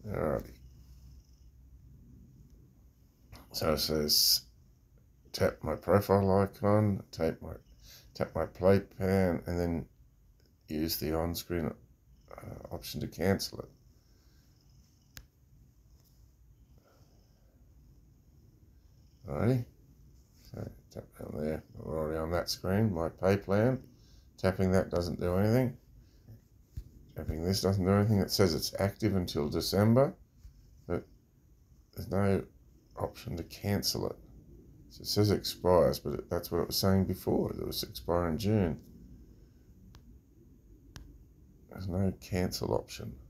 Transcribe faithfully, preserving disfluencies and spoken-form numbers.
Alrighty. So it says tap my profile icon, tap my tap my play pan, and then use the on-screen uh, option to cancel it. Alrighty. So tap down there. We're already on that screen. My pay plan. Tapping that doesn't do anything. Tapping this doesn't do anything. It says it's active until December, but there's no option to cancel it. So it says it expires, but it, that's what it was saying before. It was expire in June. There's no cancel option.